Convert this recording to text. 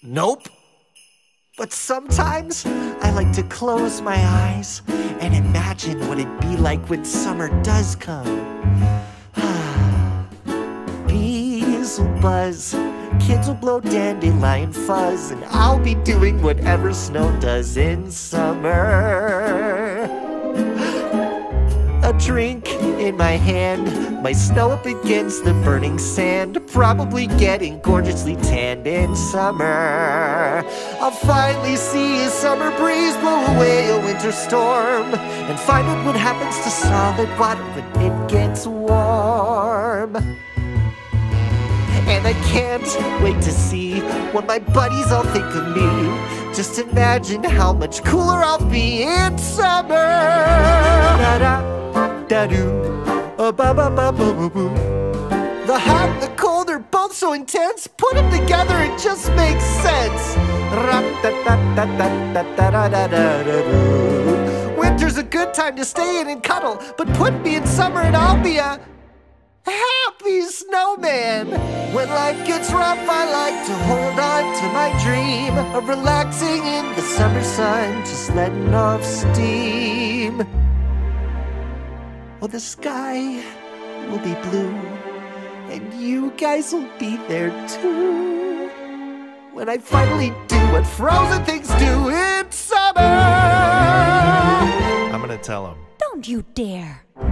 Nope. But sometimes I like to close my eyes and imagine what it'd be like when summer does come. Bees will buzz, kids will blow dandelion fuzz, and I'll be doing whatever snow does in summer. A drink in my hand, my snow up against the burning sand, probably getting gorgeously tanned in summer. I'll finally see a summer breeze blow away a winter storm, and find out what happens to solid water when it gets warm. And I can't wait to see what my buddies all think of me. Just imagine how much cooler I'll be in summer. Da-da-da-doo, ba-ba-ba-ba-boo. The hot and the cold are both so intense. Put them together, it just makes sense. Winter's a good time to stay in and cuddle, but put me in summer and I'll be a happy snowman. When life gets rough, I like to hold on to my dream of relaxing in the summer sun, just letting off steam. Well, the sky will be blue, and you guys will be there too, when I finally do what frozen things do in summer. I'm gonna tell him. Don't you dare.